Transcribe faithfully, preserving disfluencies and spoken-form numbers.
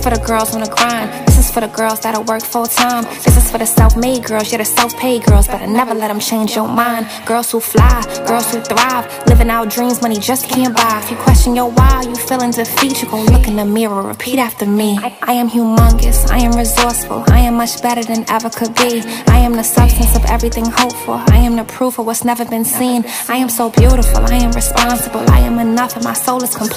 for the girls on the grind. This is for the girls that'll work full time. This is for the self-made girls, yeah, the self-paid girls. But I never let them change your mind. Girls who fly, girls who thrive, living out dreams money just can't buy. If you question your why, you feeling defeat, you gon' look in the mirror, repeat after me. I, I am humongous, I am resourceful, I am much better than ever could be. I am the substance of everything hoped for. I am the proof of what's never been seen. I am so beautiful, I am responsible, I am enough, and my soul is complete.